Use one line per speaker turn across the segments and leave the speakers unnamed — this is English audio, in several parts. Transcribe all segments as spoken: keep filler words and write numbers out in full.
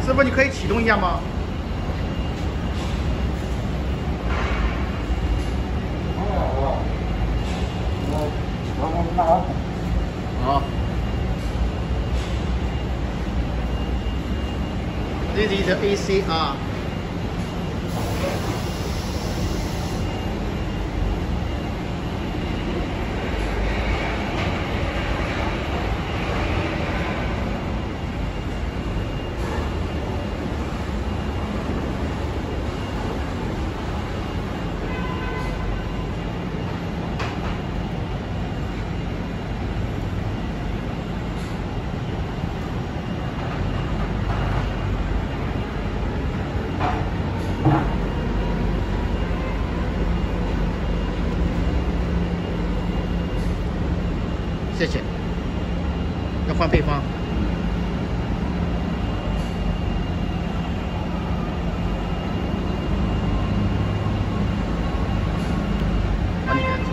师傅，你可以启动一下吗？
哦哦，我我我拿好。
好。This is the A C R。谢谢。要换配方。好，你开始。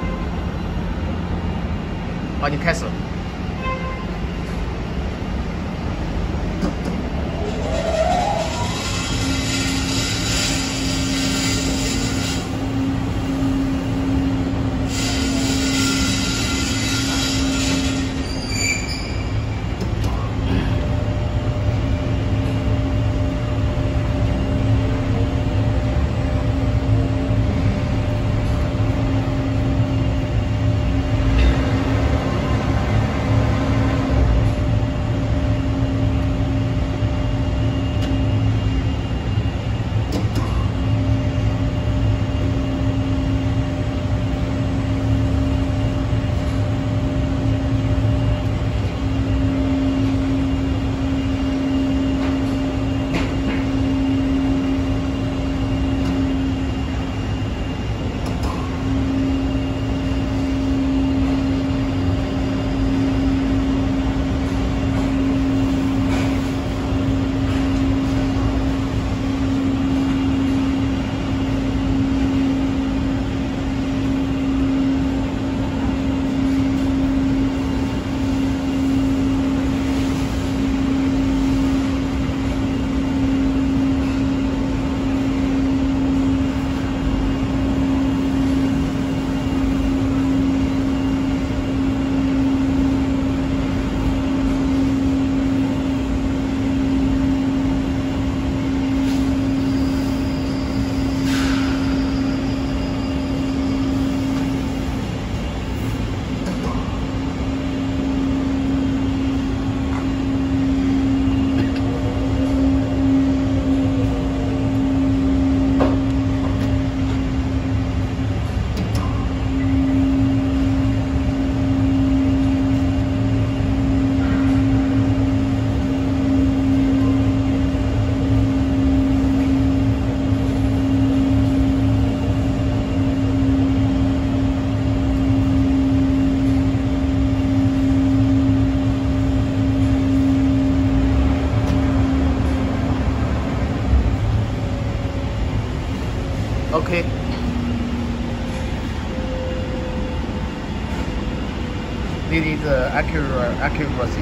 好，你开始。OK。This is the accurate accuracy.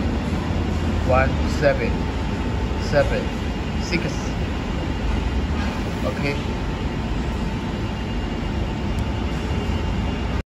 One seven seven six. OK。